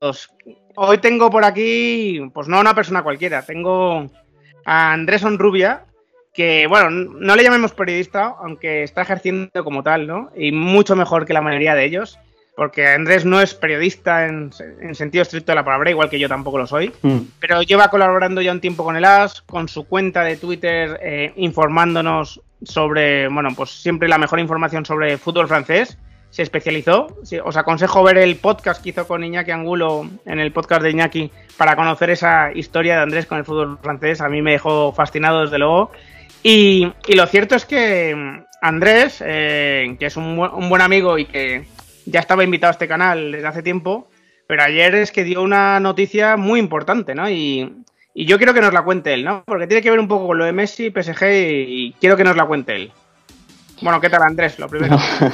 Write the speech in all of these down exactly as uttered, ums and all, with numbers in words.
invitados. Hoy tengo por aquí, pues no a una persona cualquiera, tengo a Andrés Onrubia, que, bueno, no le llamemos periodista, aunque está ejerciendo como tal, ¿no? Y mucho mejor que la mayoría de ellos, porque Andrés no es periodista en, en sentido estricto de la palabra, igual que yo tampoco lo soy, mm. pero lleva colaborando ya un tiempo con el A S, con su cuenta de Twitter, eh, informándonos sobre, bueno, pues siempre la mejor información sobre fútbol francés. Se especializó. Sí, os aconsejo ver el podcast que hizo con Iñaki Angulo, en el podcast de Iñaki, para conocer esa historia de Andrés con el fútbol francés. A mí me dejó fascinado, desde luego. Y, y lo cierto es que Andrés, eh, que es un, un buen amigo y que ya estaba invitado a este canal desde hace tiempo, pero ayer es que dio una noticia muy importante, ¿no? Y, y yo quiero que nos la cuente él, ¿no? Porque tiene que ver un poco con lo de Messi, P S G, y, y quiero que nos la cuente él. Bueno, ¿qué tal, Andrés? Lo primero.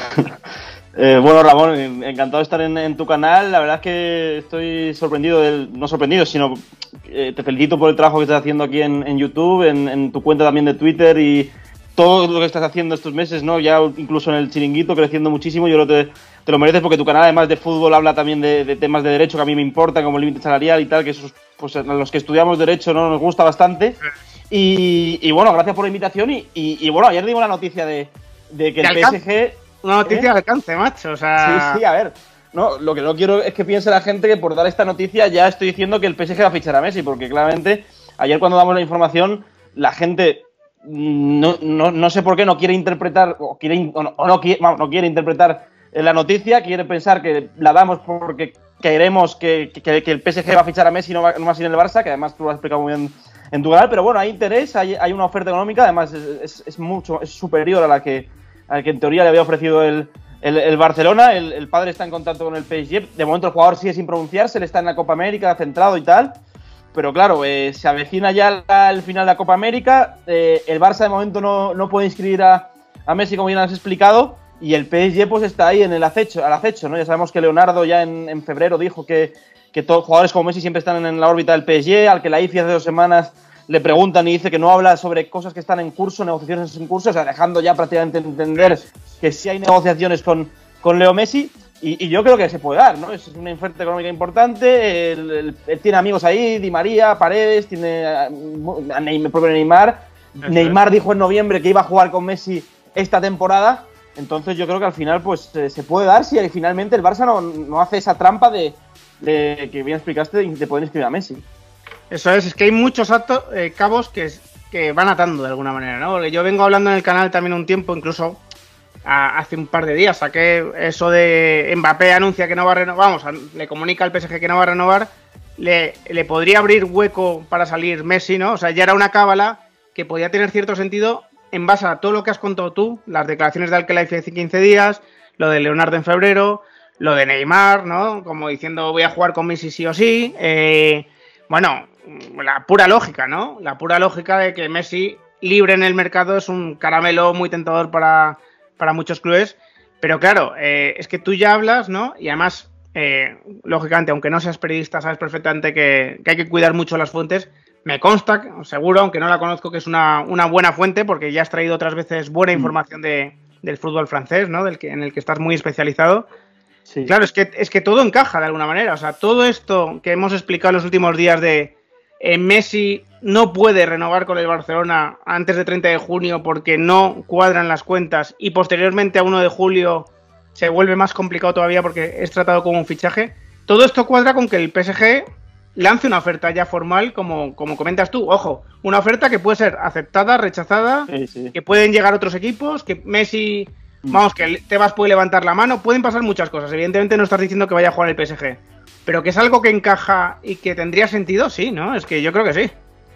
Eh, bueno, Ramón, encantado de estar en, en tu canal. La verdad es que estoy sorprendido, del, no sorprendido, sino eh, te felicito por el trabajo que estás haciendo aquí en, en YouTube, en, en tu cuenta también de Twitter y todo lo que estás haciendo estos meses, ¿no? Ya incluso en el chiringuito, creciendo muchísimo. Yo creo que te, te lo mereces porque tu canal, además de fútbol, habla también de, de temas de derecho que a mí me importan, como el límite salarial y tal, que esos, pues, a los que estudiamos derecho, ¿no? Nos gusta bastante. Y, y bueno, gracias por la invitación. Y, y, y bueno, ayer dimos la noticia de, de que el P S G... Una noticia ¿Eh? de alcance, macho, o sea... Sí, sí, a ver, no, lo que no quiero es que piense la gente que por dar esta noticia ya estoy diciendo que el P S G va a fichar a Messi, porque claramente ayer cuando damos la información la gente no, no, no sé por qué no quiere interpretar o, quiere, o, no, o no, quiere, no quiere interpretar la noticia, quiere pensar que la damos porque queremos que, que, que el P S G va a fichar a Messi y no va, no va a ser en el Barça, que además tú lo has explicado muy bien en tu canal, pero bueno, hay interés, hay, hay una oferta económica, además es, es, es mucho, es superior a la que al que en teoría le había ofrecido el, el, el Barcelona. El, el padre está en contacto con el P S G. De momento el jugador sigue sin pronunciarse, él está en la Copa América, centrado y tal. Pero claro, eh, se avecina ya el final de la Copa América. Eh, el Barça de momento no, no puede inscribir a, a Messi, como ya has explicado. Y el P S G pues está ahí en el acecho, al acecho, ¿no? Ya sabemos que Leonardo ya en, en febrero dijo que, que todos jugadores como Messi siempre están en la órbita del P S G, al que la I F I hace dos semanas le preguntan y dice que no habla sobre cosas que están en curso, negociaciones en curso, o sea, dejando ya prácticamente entender que sí hay negociaciones con, con Leo Messi, y, y yo creo que se puede dar, ¿no? Es una oferta económica importante, él, él, él tiene amigos ahí, Di María, Paredes, tiene a, a Neymar, propio Neymar. Eso Neymar es. Dijo en noviembre que iba a jugar con Messi esta temporada, entonces yo creo que al final pues eh, se puede dar si finalmente el Barça no, no hace esa trampa de, de que bien explicaste de, de poder inscribir a Messi. Eso es, es que hay muchos actos, eh, cabos que, que van atando de alguna manera, ¿no? Porque yo vengo hablando en el canal también un tiempo, incluso a, hace un par de días, saqué eso de Mbappé anuncia que no va a renovar, vamos, le comunica al P S G que no va a renovar, le, le podría abrir hueco para salir Messi, ¿no? O sea, ya era una cábala que podía tener cierto sentido en base a todo lo que has contado tú, las declaraciones de Al-Khelaifi hace quince días, lo de Leonardo en febrero, lo de Neymar, ¿no? Como diciendo voy a jugar con Messi sí o sí, eh, bueno... la pura lógica, ¿no? La pura lógica de que Messi libre en el mercado es un caramelo muy tentador para, para muchos clubes, pero claro, eh, es que tú ya hablas, ¿no? Y además, eh, lógicamente, aunque no seas periodista, sabes perfectamente que, que hay que cuidar mucho las fuentes. Me consta, seguro, aunque no la conozco, que es una, una buena fuente, porque ya has traído otras veces buena información de, del fútbol francés, ¿no? Del que, en el que estás muy especializado. Sí. Claro, es que, es que todo encaja de alguna manera. O sea, todo esto que hemos explicado en los últimos días de Eh, Messi no puede renovar con el Barcelona antes de treinta de junio porque no cuadran las cuentas y posteriormente a uno de julio se vuelve más complicado todavía porque es tratado como un fichaje. Todo esto cuadra con que el P S G lance una oferta ya formal, como, como comentas tú. Ojo, una oferta que puede ser aceptada, rechazada, sí, sí. que pueden llegar otros equipos, que Messi, vamos, que Tebas puede levantar la mano, pueden pasar muchas cosas. Evidentemente no estás diciendo que vaya a jugar el P S G. Pero que es algo que encaja y que tendría sentido, sí, ¿no? Es que yo creo que sí.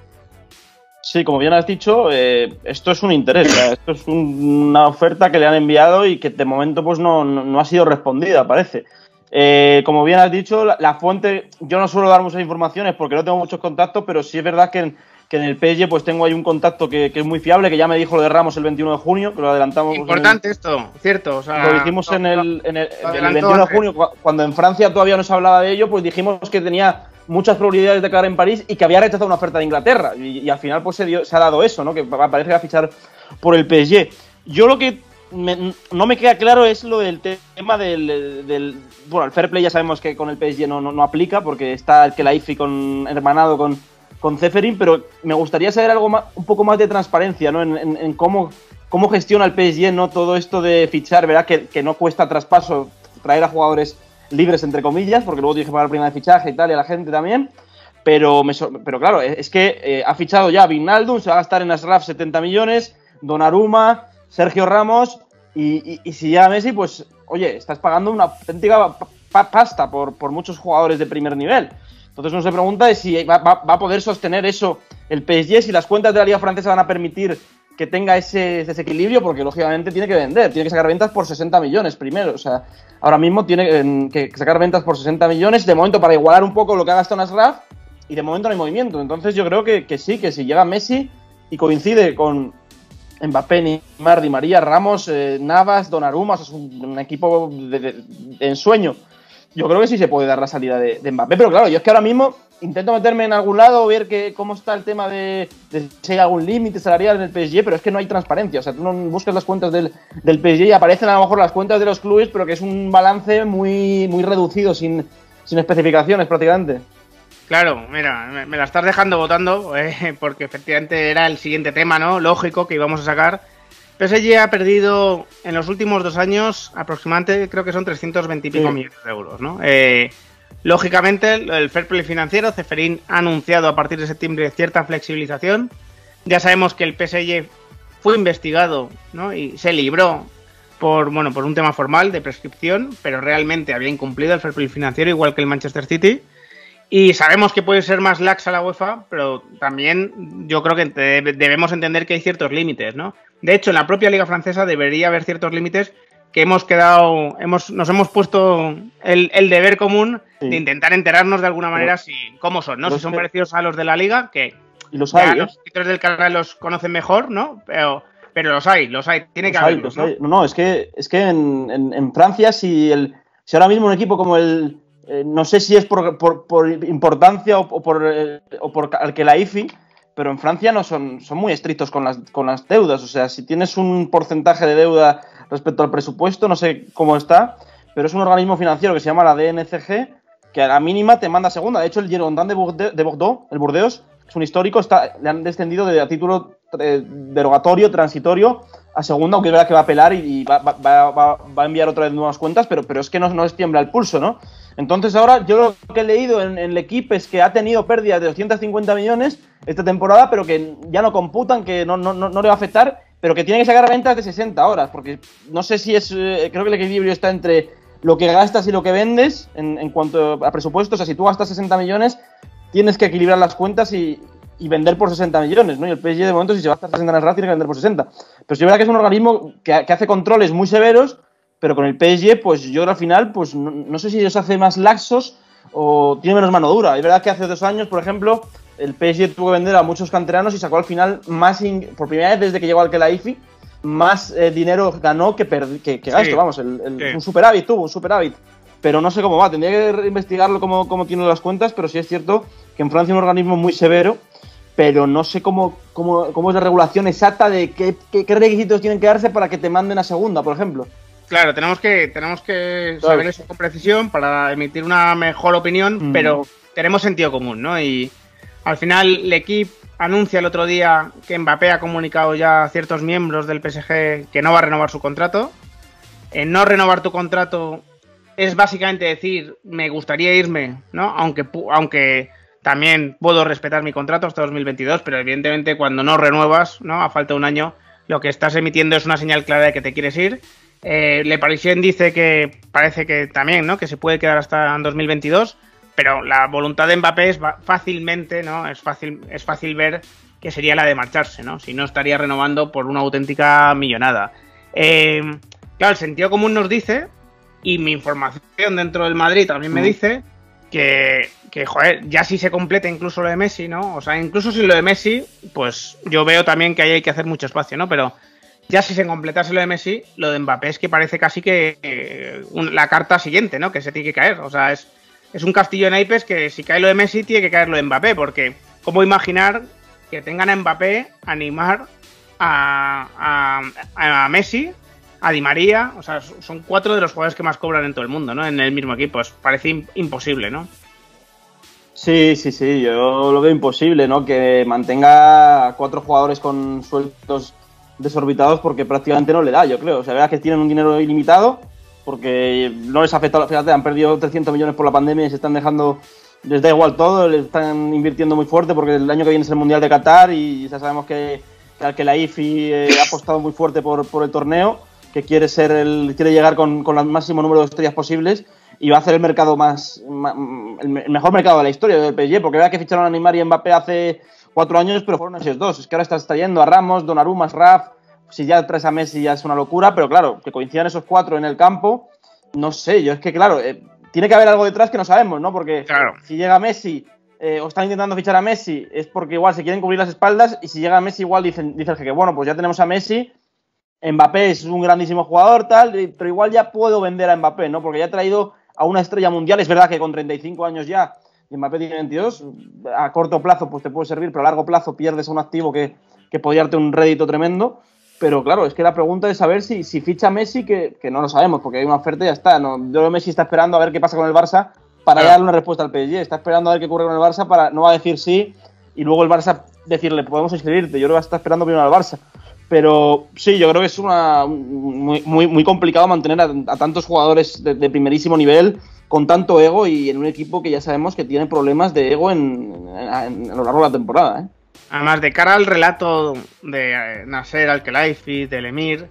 Sí, como bien has dicho, eh, esto es un interés, ¿eh? Esto es un, una oferta que le han enviado y que de momento pues no, no, no ha sido respondida, parece. Eh, como bien has dicho, la, la fuente, yo no suelo dar muchas informaciones porque no tengo muchos contactos, pero sí es verdad que en, que en el P S G pues tengo ahí un contacto que, que es muy fiable, que ya me dijo lo de Ramos el veintiuno de junio, que lo adelantamos. Importante en el, esto, cierto. O sea, lo dijimos no, en, el, en, el, en el veintiuno de junio, cuando en Francia todavía no se hablaba de ello, pues dijimos que tenía muchas probabilidades de quedar en París y que había rechazado una oferta de Inglaterra. Y, y al final pues se, dio, se ha dado eso, ¿no? Que parece que va a fichar por el P S G. Yo lo que me, no me queda claro es lo del tema del, del... Bueno, el fair play ya sabemos que con el P S G no, no, no aplica porque está el Khelaifi con hermanado con, con Ceferin, pero me gustaría saber algo más, un poco más de transparencia, ¿no? En, en, en cómo, cómo gestiona el P S G, ¿no? Todo esto de fichar, ¿verdad? Que, que no cuesta traspaso traer a jugadores libres, entre comillas, porque luego tienes que pagar prima de fichaje y tal, y a la gente también. Pero, me so pero claro, es que eh, ha fichado ya Wijnaldum, se va a gastar en Ashraf setenta millones, Donnarumma, Sergio Ramos, y, y, y si llega Messi, pues, oye, estás pagando una auténtica pa pasta por, por muchos jugadores de primer nivel. Entonces uno se pregunta si va, va, va a poder sostener eso el P S G, si las cuentas de la Liga Francesa van a permitir que tenga ese desequilibrio, porque lógicamente tiene que vender, tiene que sacar ventas por sesenta millones primero. O sea, ahora mismo tiene que sacar ventas por sesenta millones, de momento para igualar un poco lo que ha gastado Ashraf, y de momento no hay movimiento. Entonces yo creo que, que sí, que si llega Messi y coincide con Mbappé, Neymar, Di María, Ramos, eh, Navas, Donnarumma, o sea, es un, un equipo de, de, de ensueño, yo creo que sí se puede dar la salida de, de Mbappé. Pero claro, yo es que ahora mismo intento meterme en algún lado, ver que, cómo está el tema de, de si hay algún límite salarial en el P S G, pero es que no hay transparencia. O sea, tú no buscas las cuentas del, del P S G y aparecen a lo mejor las cuentas de los clubes, pero que es un balance muy, muy reducido, sin, sin especificaciones prácticamente. Claro, mira, me, me la estás dejando votando, eh, porque efectivamente era el siguiente tema, ¿no? Lógico que íbamos a sacar. P S G ha perdido en los últimos dos años aproximadamente, creo que son trescientos veinte y pico sí. millones de euros, ¿no? Eh, lógicamente, el, el fair play financiero, Ceferin ha anunciado a partir de septiembre cierta flexibilización. Ya sabemos que el P S G fue investigado, ¿no? Y se libró por, bueno, por un tema formal de prescripción, pero realmente había incumplido el fair play financiero, igual que el Manchester City. Y sabemos que puede ser más laxa la UEFA, pero también yo creo que debemos entender que hay ciertos límites, ¿no? De hecho, en la propia Liga Francesa debería haber ciertos límites que hemos quedado, hemos, nos hemos puesto el, el deber común sí. de intentar enterarnos de alguna manera si cómo son, ¿no? Si son que... parecidos a los de la Liga, que y los hay, ya ¿eh? Los editores del canal los conocen mejor, ¿no? Pero, pero los hay, los hay, tiene los que haberlos, ¿no? ¿no? No, es que, es que en, en, en Francia, si, el, si ahora mismo un equipo como el... Eh, no sé si es por, por, por importancia o, o por, eh, o por Khelaifi, pero en Francia no son, son muy estrictos con las, con las deudas. O sea, si tienes un porcentaje de deuda respecto al presupuesto, no sé cómo está, pero es un organismo financiero que se llama la D N C G, que a la mínima te manda segunda. De hecho, el Girondin de Bordeaux, de Bordeaux el Burdeos, es un histórico, está, le han descendido de, a título eh, derogatorio, transitorio, a segunda, aunque es verdad que va a apelar y, y va, va, va, va a enviar otra vez nuevas cuentas, pero, pero es que no, no les tiembla el pulso, ¿no? Entonces ahora yo lo que he leído en, en el equipo es que ha tenido pérdidas de doscientos cincuenta millones esta temporada, pero que ya no computan, que no, no, no, no le va a afectar, pero que tiene que sacar ventas de sesenta horas, porque no sé si es, eh, creo que el equilibrio está entre lo que gastas y lo que vendes en, en cuanto a presupuestos. O sea, si tú gastas sesenta millones, tienes que equilibrar las cuentas y, y vender por sesenta millones, ¿no? Y el P S G de momento, si se gasta sesenta en el R A T, tiene que vender por sesenta. Pero sí es verdad que es un organismo que, que hace controles muy severos, pero con el P S G, pues yo al final, pues no, no sé si los hace más laxos o tiene menos mano dura. Es verdad que hace dos años, por ejemplo, el P S G tuvo que vender a muchos canteranos y sacó al final más, in, por primera vez desde que llegó al Khelaifi, más eh, dinero ganó que, que, que gasto, sí, vamos, el, el, sí. un superávit tuvo, un superávit. Pero no sé cómo va, tendría que investigarlo cómo, cómo tiene las cuentas, pero sí es cierto que en Francia es un organismo muy severo, pero no sé cómo, cómo, cómo es la regulación exacta de qué, qué, qué requisitos tienen que darse para que te manden a segunda, por ejemplo. Claro, tenemos que, tenemos que saber claro. eso con precisión para emitir una mejor opinión, mm. pero tenemos sentido común, ¿no? Y al final el equipo anuncia el otro día que Mbappé ha comunicado ya a ciertos miembros del P S G que no va a renovar su contrato. En no renovar tu contrato es básicamente decir, me gustaría irme, ¿no? Aunque, aunque también puedo respetar mi contrato hasta dos mil veintidós, pero evidentemente cuando no renuevas, ¿no? A falta de un año, lo que estás emitiendo es una señal clara de que te quieres ir. Eh, Le Parisien dice que parece que también, ¿no? Que se puede quedar hasta en dos mil veintidós, pero la voluntad de Mbappé es fácilmente, ¿no? Es fácil, es fácil ver que sería la de marcharse, ¿no? Si no, estaría renovando por una auténtica millonada. Eh, claro, el sentido común nos dice, y mi información dentro del Madrid también me dice, que, que, joder, ya si se completa incluso lo de Messi, ¿no? O sea, incluso sin lo de Messi, pues yo veo también que ahí hay que hacer mucho espacio, ¿no? Pero ya si se completase lo de Messi, lo de Mbappé es que parece casi que eh, un, la carta siguiente, ¿no? Que se tiene que caer. O sea, es, es un castillo de naipes que si cae lo de Messi, tiene que caer lo de Mbappé, porque ¿cómo imaginar que tengan a Mbappé animar a, a, a Messi a Di María, o sea, son cuatro de los jugadores que más cobran en todo el mundo, ¿no? En el mismo equipo, es, parece imposible, ¿no? Sí, sí, sí, yo lo veo imposible, ¿no? Que mantenga a cuatro jugadores con sueldos desorbitados porque prácticamente no le da, yo creo. O sea, verás que tienen un dinero ilimitado porque no les ha afectado, fíjate, han perdido trescientos millones por la pandemia y se están dejando, les da igual todo, les están invirtiendo muy fuerte porque el año que viene es el Mundial de Qatar y ya sabemos que, que la I F I eh, ha apostado muy fuerte por, por el torneo, que quiere ser el quiere llegar con, con el máximo número de estrellas posibles y va a hacer el mercado más, más el mejor mercado de la historia del P S G, porque vea que ficharon a Neymar y Mbappé hace cuatro años, pero fueron esos dos. Es que ahora estás trayendo a Ramos, Donnarumma, Raf, si ya traes a Messi ya es una locura, pero claro, que coincidan esos cuatro en el campo, no sé, yo es que claro, eh, tiene que haber algo detrás que no sabemos, ¿no? Porque claro, si llega Messi eh, o están intentando fichar a Messi es porque igual se quieren cubrir las espaldas y si llega Messi igual dicen, dice el jeque, bueno, pues ya tenemos a Messi, Mbappé es un grandísimo jugador, tal, pero igual ya puedo vender a Mbappé, ¿no? Porque ya ha traído a una estrella mundial, es verdad que con treinta y cinco años ya, y Mbappé tiene veintidós, a corto plazo pues te puede servir, pero a largo plazo pierdes un activo que, que podría darte un rédito tremendo, pero claro, es que la pregunta es saber si, si ficha a Messi, que, que no lo sabemos, porque hay una oferta y ya está, ¿no? Yo creo que Messi está esperando a ver qué pasa con el Barça para ya darle una respuesta al P S G, está esperando a ver qué ocurre con el Barça para no va a decir sí, y luego el Barça decirle, podemos inscribirte, yo creo que está esperando primero al Barça. Pero sí, yo creo que es una muy, muy, muy complicado mantener a, a tantos jugadores de, de primerísimo nivel con tanto ego y en un equipo que ya sabemos que tiene problemas de ego en, en, en a lo largo de la temporada, ¿eh? Además, de cara al relato de eh, Nasser Al-Khelaifi, del Emir,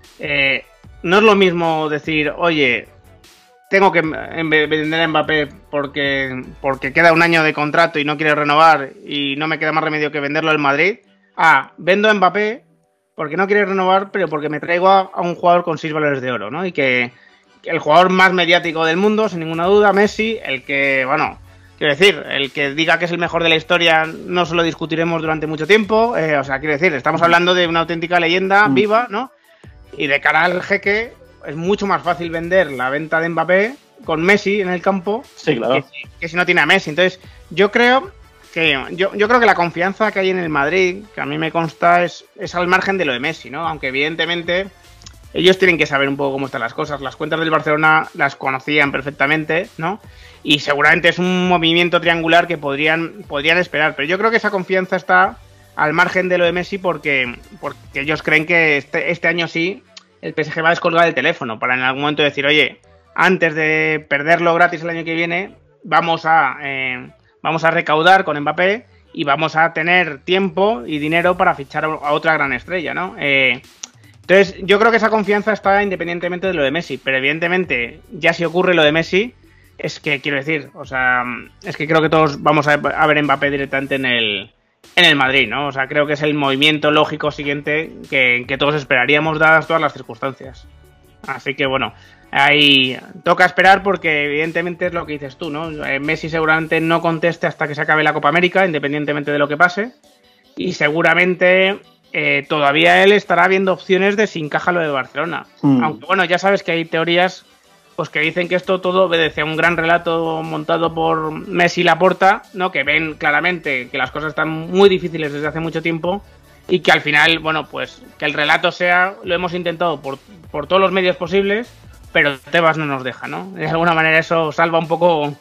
eh, no es lo mismo decir, oye, tengo que vender a Mbappé porque, porque queda un año de contrato y no quiere renovar y no me queda más remedio que venderlo al Madrid, a vendo a Mbappé porque no quiere renovar, pero porque me traigo a, a un jugador con seis balones de oro, ¿no? Y que, que el jugador más mediático del mundo, sin ninguna duda, Messi, el que, bueno, quiero decir, el que diga que es el mejor de la historia, no se lo discutiremos durante mucho tiempo, eh, o sea, quiero decir, estamos hablando de una auténtica leyenda viva, ¿no? Y de cara al jeque, es mucho más fácil vender la venta de Mbappé con Messi en el campo, sí, claro, que, que si no tiene a Messi. Entonces, yo creo... que yo, yo creo que la confianza que hay en el Madrid, que a mí me consta, es, es al margen de lo de Messi, ¿no? Aunque evidentemente ellos tienen que saber un poco cómo están las cosas. Las cuentas del Barcelona las conocían perfectamente, ¿no? Y seguramente es un movimiento triangular que podrían, podrían esperar. Pero yo creo que esa confianza está al margen de lo de Messi porque, porque ellos creen que este, este año sí el P S G va a descolgar el teléfono para en algún momento decir, oye, antes de perderlo gratis el año que viene, vamos a... Eh, Vamos a recaudar con Mbappé y vamos a tener tiempo y dinero para fichar a otra gran estrella, ¿no? Eh, entonces, yo creo que esa confianza está independientemente de lo de Messi, pero evidentemente, ya si ocurre lo de Messi, es que, quiero decir, o sea, es que creo que todos vamos a, a ver Mbappé directamente en el, en el Madrid, ¿no? O sea, creo que es el movimiento lógico siguiente que, que todos esperaríamos dadas todas las circunstancias. Así que, bueno... Ahí toca esperar porque evidentemente es lo que dices tú, ¿no? Messi seguramente no conteste hasta que se acabe la Copa América, independientemente de lo que pase. Y seguramente eh, todavía él estará viendo opciones de si encaja lo de Barcelona. Mm. Aunque bueno, ya sabes que hay teorías pues que dicen que esto todo obedece a un gran relato montado por Messi y Laporta, ¿no? Que ven claramente que las cosas están muy difíciles desde hace mucho tiempo y que al final, bueno, pues que el relato sea, lo hemos intentado por, por todos los medios posibles, pero Tebas no nos deja, ¿no? De alguna manera eso salva un poco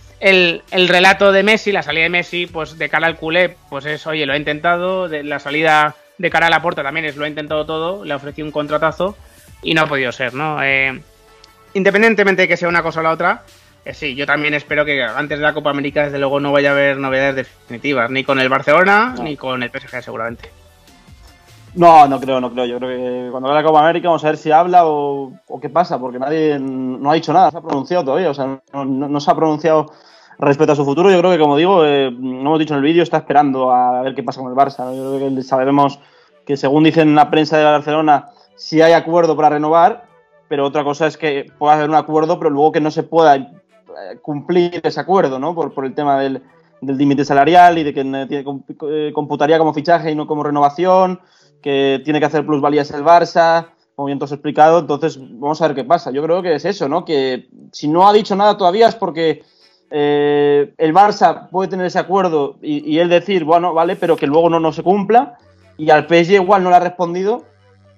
el, el relato de Messi, la salida de Messi, pues de cara al culé, pues es, oye, lo he intentado, de la salida de cara a Laporta también es, lo he intentado todo, le ofrecí un contratazo y no ha podido ser, ¿no? Eh, independientemente de que sea una cosa o la otra, eh, sí, yo también espero que antes de la Copa América, desde luego, no vaya a haber novedades definitivas, ni con el Barcelona, no. ni con el P S G seguramente. No, no creo, no creo. Yo creo que cuando vaya la Copa América vamos a ver si habla o, o qué pasa, porque nadie no ha dicho nada, se ha pronunciado todavía, o sea, no, no, no se ha pronunciado respecto a su futuro. Yo creo que, como digo, eh, no hemos dicho en el vídeo, está esperando a ver qué pasa con el Barça, ¿no? Yo creo que sabemos que, según dicen en la prensa de Barcelona, sí hay acuerdo para renovar, pero otra cosa es que pueda haber un acuerdo, pero luego que no se pueda cumplir ese acuerdo, ¿no? Por, por el tema del, del límite salarial y de que computaría como fichaje y no como renovación, que tiene que hacer plusvalías el Barça, como bien te has explicado. Entonces vamos a ver qué pasa. Yo creo que es eso, ¿no? Que si no ha dicho nada todavía es porque eh, el Barça puede tener ese acuerdo y, y él decir, bueno, vale, pero que luego no, no se cumpla, y al P S G igual no le ha respondido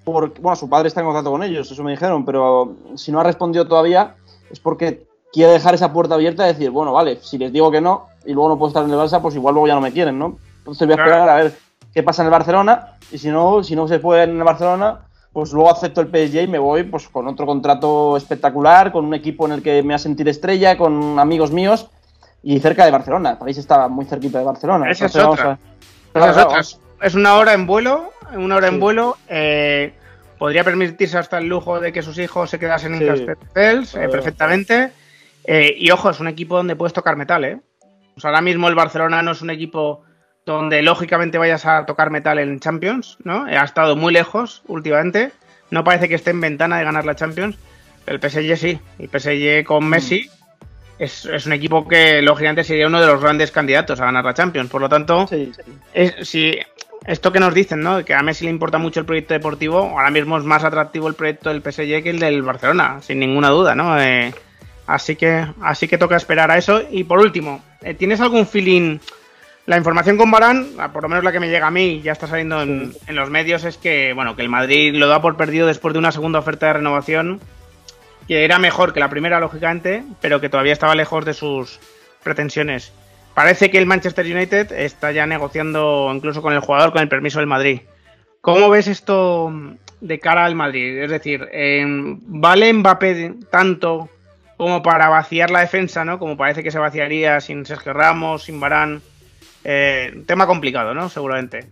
por, bueno, su padre está en contacto con ellos, eso me dijeron, pero si no ha respondido todavía es porque quiere dejar esa puerta abierta y decir, bueno, vale, si les digo que no y luego no puedo estar en el Barça, pues igual luego ya no me quieren, ¿no? Entonces voy a esperar a ver qué pasa en el Barcelona y si no, si no se puede en el Barcelona, pues luego acepto el P S G y me voy pues con otro contrato espectacular, con un equipo en el que me ha sentido estrella, con amigos míos y cerca de Barcelona. París está muy cerquita de Barcelona. Esa es otra. A... Esa es, otra. Es una hora en vuelo, una hora sí. en vuelo. Eh, podría permitirse hasta el lujo de que sus hijos se quedasen sí. en Castelldefels eh, perfectamente. Eh, y ojo, es un equipo donde puedes tocar metal, ¿eh? O sea, ahora mismo el Barcelona no es un equipo donde lógicamente vayas a tocar metal en Champions, ¿no? Ha estado muy lejos últimamente. No parece que esté en ventana de ganar la Champions. El P S G sí. El P S G con Messi mm. es, es un equipo que lógicamente sería uno de los grandes candidatos a ganar la Champions. Por lo tanto, sí, sí. Es, si esto que nos dicen, ¿no? Que a Messi le importa mucho el proyecto deportivo, ahora mismo es más atractivo el proyecto del P S G que el del Barcelona, sin ninguna duda, ¿no? Eh, así que así que toca esperar a eso. Y por último, ¿tienes algún feeling? La información con Varane, por lo menos la que me llega a mí, ya está saliendo en, sí. en los medios, es que bueno que el Madrid lo da por perdido después de una segunda oferta de renovación que era mejor que la primera, lógicamente, pero que todavía estaba lejos de sus pretensiones. Parece que el Manchester United está ya negociando incluso con el jugador con el permiso del Madrid. ¿Cómo ves esto de cara al Madrid? Es decir, eh, ¿vale Mbappé tanto como para vaciar la defensa, ¿no? Como parece que se vaciaría sin Sergio Ramos, sin Varane. Eh, tema complicado, ¿no? Seguramente.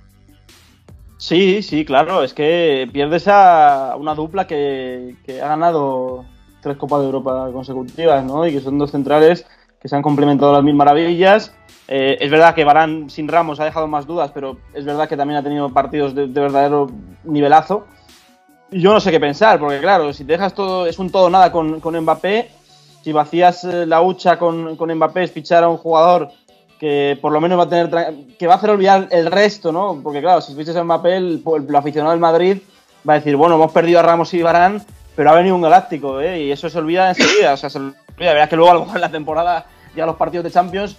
Sí, sí, claro. Es que pierdes a una dupla que, que ha ganado tres Copas de Europa consecutivas, ¿no? Y que son dos centrales que se han complementado a las mil maravillas. Eh, es verdad que Varane sin Ramos ha dejado más dudas, pero es verdad que también ha tenido partidos de, de verdadero nivelazo. Y yo no sé qué pensar, porque claro, si te dejas todo, es un todo nada con, con Mbappé. Si vacías la hucha con, con Mbappé, es fichar a un jugador que por lo menos va a tener que va a hacer olvidar el resto, ¿no? Porque claro, si fichas a Mbappé, el, el aficionado del Madrid va a decir, bueno, hemos perdido a Ramos y Varane, pero ha venido un galáctico, ¿eh? Y eso se olvida enseguida, o sea, se olvida. Verás que luego a lo mejor en la temporada ya los partidos de Champions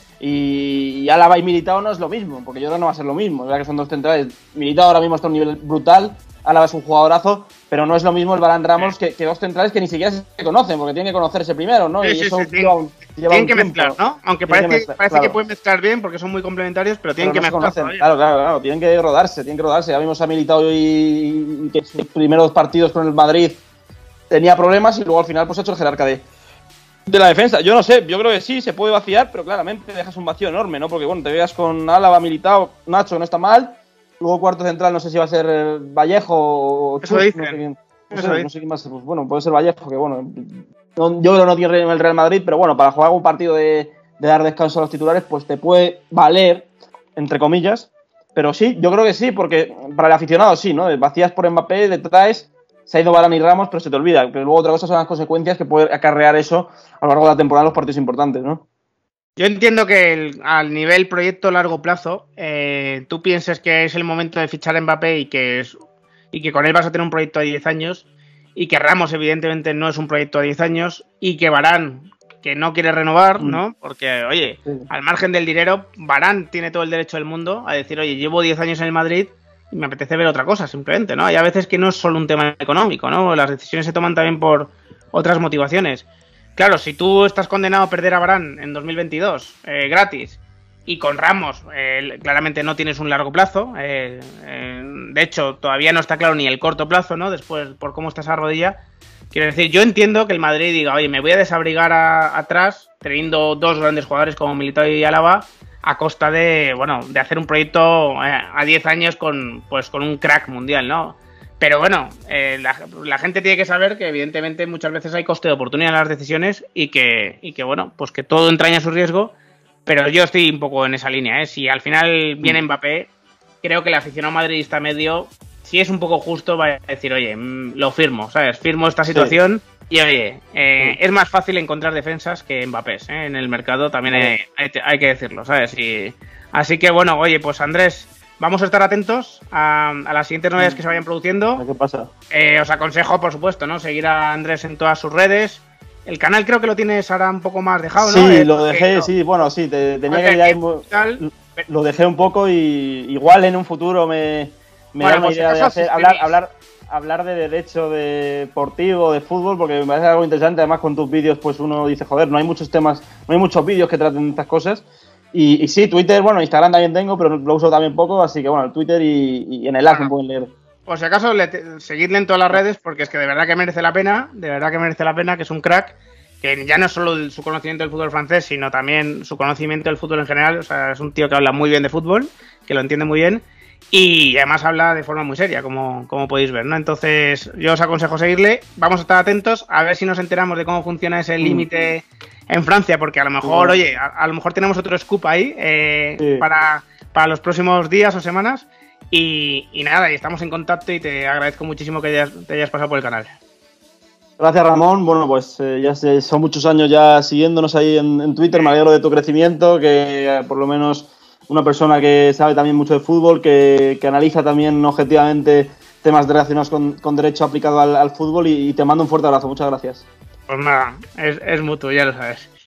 y, y Álava y Militao no es lo mismo, porque yo creo que no va a ser lo mismo, es verdad que son dos centrales. Militao ahora mismo está a un nivel brutal, Álava es un jugadorazo, pero no es lo mismo el Varane Ramos que, que dos centrales que ni siquiera se conocen, porque tienen que conocerse primero, ¿no? Sí, y sí, eso sí, lleva un, lleva tienen un que tiempo. mezclar, ¿no? Aunque parece, que, mezclar, parece claro. que pueden mezclar bien porque son muy complementarios, pero tienen pero que no mezclar. Claro, claro, claro, tienen que rodarse, tienen que rodarse. Ya vimos a Militao y, y que sus primeros partidos con el Madrid tenía problemas y luego al final pues ha hecho el jerarca de, de la defensa. Yo no sé, yo creo que sí, se puede vaciar, pero claramente dejas un vacío enorme, ¿no? Porque bueno, te veas con Álava, Militao, Nacho, no está mal. Luego cuarto central, no sé si va a ser Vallejo o Chus, no sé quién. No sé, no sé quién más. Pues bueno, puede ser Vallejo, que bueno, no, yo creo que no tiene el Real Madrid, pero bueno, para jugar un partido de, de dar descanso a los titulares, pues te puede valer, entre comillas. Pero sí, yo creo que sí, porque para el aficionado sí, ¿no? Vacías por Mbappé, le traes, se ha ido Varane y Ramos, pero se te olvida. Pero luego otra cosa son las consecuencias que puede acarrear eso a lo largo de la temporada en los partidos importantes, ¿no? Yo entiendo que el, al nivel proyecto largo plazo, eh, tú pienses que es el momento de fichar a Mbappé y que, es, y que con él vas a tener un proyecto a diez años y que Ramos evidentemente no es un proyecto a diez años y que Varane, que no quiere renovar, mm. ¿no? Porque, oye, sí. al margen del dinero, Varane tiene todo el derecho del mundo a decir, oye, llevo diez años en el Madrid y me apetece ver otra cosa, simplemente, ¿no? Hay a veces que no es solo un tema económico, ¿no? Las decisiones se toman también por otras motivaciones. Claro, si tú estás condenado a perder a Varane en dos mil veintidós, eh, gratis, y con Ramos eh, claramente no tienes un largo plazo, eh, eh, de hecho todavía no está claro ni el corto plazo, ¿no? Después, por cómo está esa rodilla, quiero decir, yo entiendo que el Madrid diga, oye, me voy a desabrigar a, atrás, teniendo dos grandes jugadores como Militao y Álava, a costa de, bueno, de hacer un proyecto eh, a diez años con, pues, con un crack mundial, ¿no? Pero bueno, eh, la, la gente tiene que saber que evidentemente muchas veces hay coste de oportunidad en las decisiones y que, y que bueno, pues que todo entraña su riesgo, pero yo estoy un poco en esa línea, ¿eh? Si al final viene Mbappé, creo que el aficionado madridista medio, si es un poco justo, va a decir, oye, lo firmo, ¿sabes? Firmo esta situación sí. y oye, eh, sí. es más fácil encontrar defensas que Mbappés, ¿eh? En el mercado también hay, hay, hay que decirlo, ¿sabes? Y, así que bueno, oye, pues Andrés, vamos a estar atentos a, a las siguientes novedades que se vayan produciendo. ¿Qué pasa? Eh, os aconsejo, por supuesto, ¿no? Seguir a Andrés en todas sus redes. El canal creo que lo tienes ahora un poco más dejado, ¿no? Sí, eh, lo dejé, sí, bueno, sí, te, tenía que ya ir, lo dejé un poco y igual en un futuro me, me Bueno, da una pues, idea de eso hacer, sí hablar, tenéis. hablar, hablar de derecho deportivo, de fútbol, porque me parece algo interesante. Además, con tus vídeos, pues uno dice, joder, no hay muchos temas, no hay muchos vídeos que traten estas cosas. Y, y sí, Twitter, bueno, Instagram también tengo, pero lo uso también poco, así que bueno, el Twitter y, y en el As me Bueno, pueden leer. por si acaso, le te- seguidle en todas las redes, porque es que de verdad que merece la pena, de verdad que merece la pena, que es un crack, que ya no es solo el- su conocimiento del fútbol francés, sino también su conocimiento del fútbol en general. O sea, es un tío que habla muy bien de fútbol, que lo entiende muy bien, y además habla de forma muy seria, como, como podéis ver, ¿no? Entonces, yo os aconsejo seguirle. Vamos a estar atentos a ver si nos enteramos de cómo funciona ese Mm. límite en Francia, porque a lo mejor, Bueno. oye, a, a lo mejor tenemos otro scoop ahí eh, Sí. para, para los próximos días o semanas. Y, y nada, y estamos en contacto y te agradezco muchísimo que hayas, te hayas pasado por el canal. Gracias, Ramón. Bueno, pues eh, ya sé, son muchos años ya siguiéndonos ahí en, en Twitter. Me alegro de tu crecimiento, que eh, por lo menos una persona que sabe también mucho de fútbol, que, que analiza también objetivamente temas relacionados con, con derecho aplicado al, al fútbol y, y te mando un fuerte abrazo. Muchas gracias. Pues nada, es, es mutuo, ya lo sabes.